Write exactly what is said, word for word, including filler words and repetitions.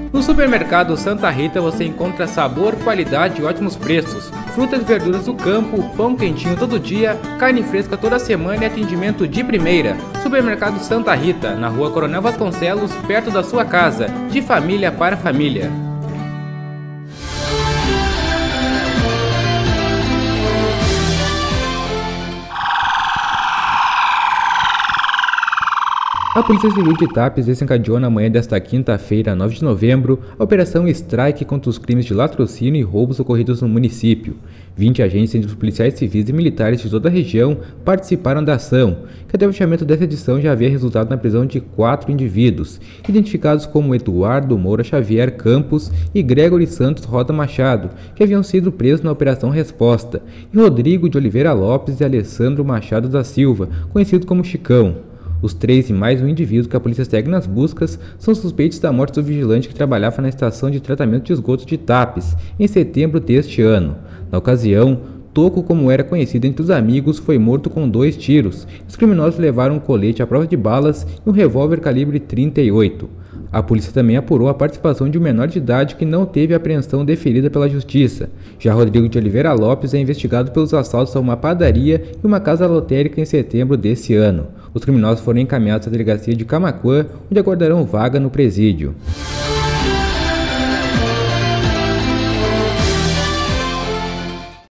No supermercado Santa Rita você encontra sabor, qualidade e ótimos preços. Frutas e verduras do campo, pão quentinho todo dia, carne fresca toda semana e atendimento de primeira. Supermercado Santa Rita, na rua Coronel Vasconcelos, perto da sua casa. De família para família. A Polícia Civil de Tapes desencadeou na manhã desta quinta-feira, nove de novembro, a Operação Strike contra os crimes de latrocínio e roubos ocorridos no município. vinte agentes entre os policiais civis e militares de toda a região participaram da ação, que até o fechamento dessa edição já havia resultado na prisão de quatro indivíduos, identificados como Eduardo Moura Xavier Campos e Gregory Santos Roda Machado, que haviam sido presos na Operação Resposta, e Rodrigo de Oliveira Lopes e Alessandro Machado da Silva, conhecido como Chicão. Os três e mais um indivíduo que a polícia segue nas buscas são suspeitos da morte do vigilante que trabalhava na estação de tratamento de esgoto de Tapes, em setembro deste ano. Na ocasião, Toco, como era conhecido entre os amigos, foi morto com dois tiros. Os criminosos levaram um colete à prova de balas e um revólver calibre trinta e oito. A polícia também apurou a participação de um menor de idade que não teve apreensão deferida pela justiça. Já Rodrigo de Oliveira Lopes é investigado pelos assaltos a uma padaria e uma casa lotérica em setembro desse ano. Os criminosos foram encaminhados à delegacia de Camaquã, onde aguardarão vaga no presídio.